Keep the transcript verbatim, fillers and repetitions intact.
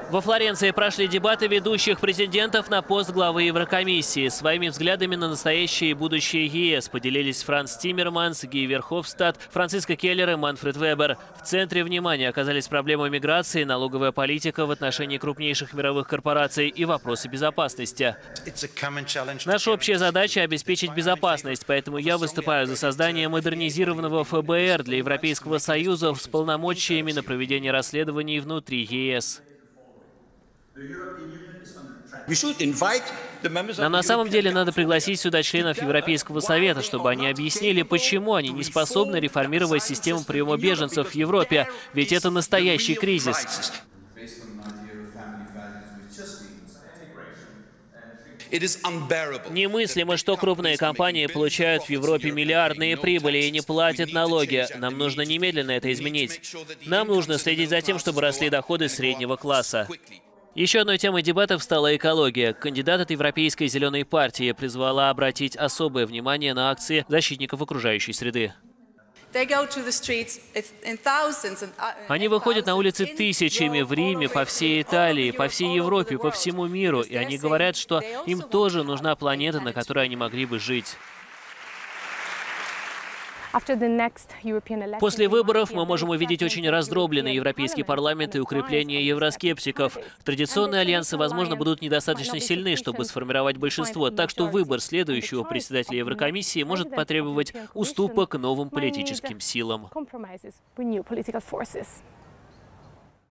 Во Флоренции прошли дебаты ведущих претендентов на пост главы Еврокомиссии. Своими взглядами на настоящее и будущее ЕС поделились Франц Тиммерманс, Ги Верховстадт, Франциско Келлер и Манфред Вебер. В центре внимания оказались проблемы миграции, налоговая политика в отношении крупнейших мировых корпораций и вопросы безопасности. Наша общая задача – обеспечить безопасность, поэтому я выступаю за создание модернизированного эф бэ эр для Европейского Союза с полномочиями на проведение расследований внутри ЕС. Нам на самом деле надо пригласить сюда членов Европейского Совета, чтобы они объяснили, почему они не способны реформировать систему приема беженцев в Европе, ведь это настоящий кризис. Немыслимо, что крупные компании получают в Европе миллиардные прибыли и не платят налоги. Нам нужно немедленно это изменить. Нам нужно следить за тем, чтобы росли доходы среднего класса. Еще одной темой дебатов стала экология. Кандидат от Европейской зеленой партии призвала обратить особое внимание на акции защитников окружающей среды. Они выходят на улицы тысячами в Риме, по всей Италии, по всей Европе, по всему миру, и они говорят, что им тоже нужна планета, на которой они могли бы жить. После выборов мы можем увидеть очень раздробленный Европейский парламент и укрепление евроскептиков. Традиционные альянсы, возможно, будут недостаточно сильны, чтобы сформировать большинство, так что выбор следующего председателя Еврокомиссии может потребовать уступок новым политическим силам.